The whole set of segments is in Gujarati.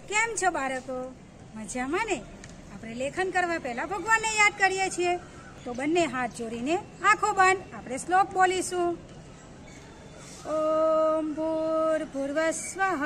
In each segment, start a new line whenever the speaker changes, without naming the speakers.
કેમ છો બાળકો? મજામાં ને? આપણે લેખન કરવા પહેલા ભગવાનને યાદ કરીએ છીએ, તો બંને હાથ જોડીને આંખો બંધ આપણે શ્લોક બોલીશું. ઓમ ભૂર્ભુવસ્વઃ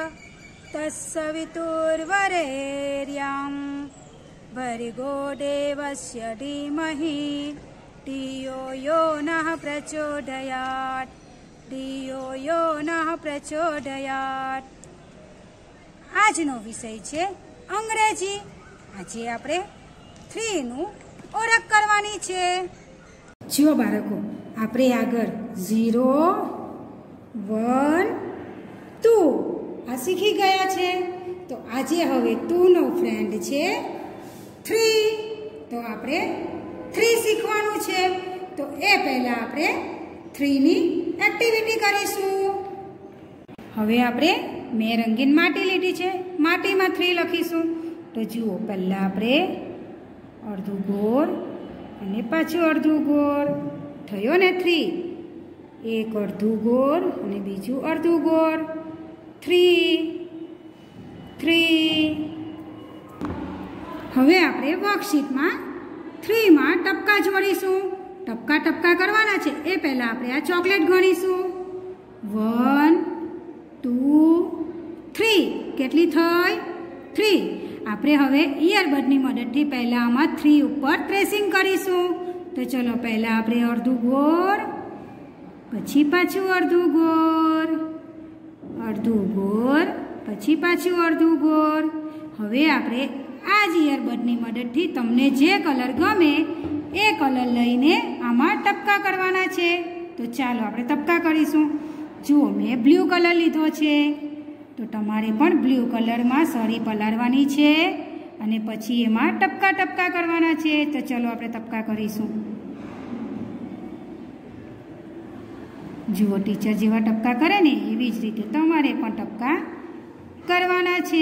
તત્સવિતુર્વરેણ્યં ભર્ગો દેવસ્ય ધીમહિ ધિયો યો નઃ પ્રચોદયાત ધિયો યો નઃ પ્રચોદયાત. આજનો વિષય છે અંગ્રેજી. આજે આપણે 3 નું ઓળખ કરવાની છે. જો બાળકો, આપણે આગળ 0, 1, 2 આ શીખી ગયા છે. તો આજે હવે 2 નો ફ્રેન્ડ છે 3. તો આપણે 3 શીખવાનું છે. તો એ પહેલા આપણે 3 ની એક્ટિવિટી કરીશું. હવે આપણે મેં રંગીન માટી લીધી છે, માટીમાં 3 લખીશું. તો જુઓ, પહેલાં આપણે અડધું ગોળ અને પાછું અડધું ગોળ થયો ને 3. એક અડધું ગોળ અને બીજું અડધું ગોળ 3. હવે આપણે વર્કશીટમાં 3માં ટપકા જોડીશું. ટપકા ટપકા કરવાના છે. એ પહેલાં આપણે આ ચોકલેટ ગણીશું. 1, 2, 3. કેટલી થઈ? 3. આપણે હવે ઇયરબડની મદદથી પહેલાં આમાં 3 ઉપર ટ્રેસિંગ કરીશું. તો ચલો, પહેલાં આપણે અડધું ગોળ, પછી પાછું અડધું ગોળ, અડધું ગોળ, પછી પાછું અડધું ગોળ. હવે આપણે આ જ ઇયરબડની મદદથી તમને જે કલર ગમે એ કલર લઈને આમાં ટપકા કરવાના છે. તો ચાલો આપણે ટપકા કરીશું. જુઓ, મેં બ્લુ કલર લીધો છે. તો તમારે પણ બ્લુ કલરમાં સળી પલાળવાની છે અને પછી એમાં ટપકા ટપકા કરવાના છે. તો ચલો આપણે ટપકા કરીશું. જુઓ, ટીચર જેવા ટપકા કરે ને એવી જ રીતે તમારે પણ ટપકા કરવાના છે.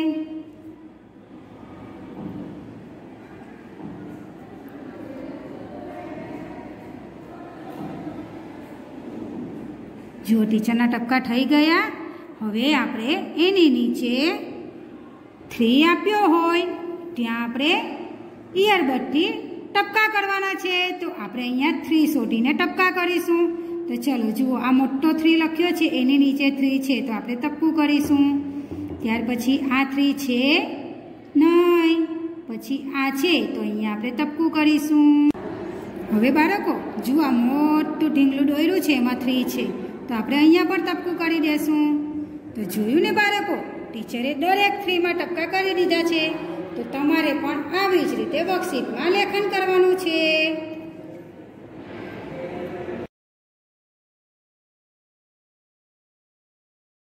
જુઓ, ટીચરના ટપકા થઈ ગયા. હવે આપણે એની નીચે 3 આપ્યો હોય ત્યાં આપણે ઇયરબડથી ટપકા કરવાના છે. તો આપણે અહીંયા 3 શોધીને ટપકા કરીશું. તો ચલો જુઓ, આ મોટો 3 લખ્યો છે, એની નીચે 3 છે, તો આપણે ટપકું કરીશું. ત્યાર પછી આ 3 છે નહીં, પછી આ છે, તો અહીંયા આપણે ટપકું કરીશું. હવે બાળકો જુઓ, આ મોટું ઢીંગલું દોર્યું છે, એમાં 3 છે, તો આપણે અહીંયા પણ ટપકું કરી દેશું. તો જોયું ને બાળકો, ટીચરે દરેક 3માં ટપકા કરી દીધા છે. તો તમારે પણ આવી જ રીતે વર્કશીટમાં લેખન કરવાનું છે.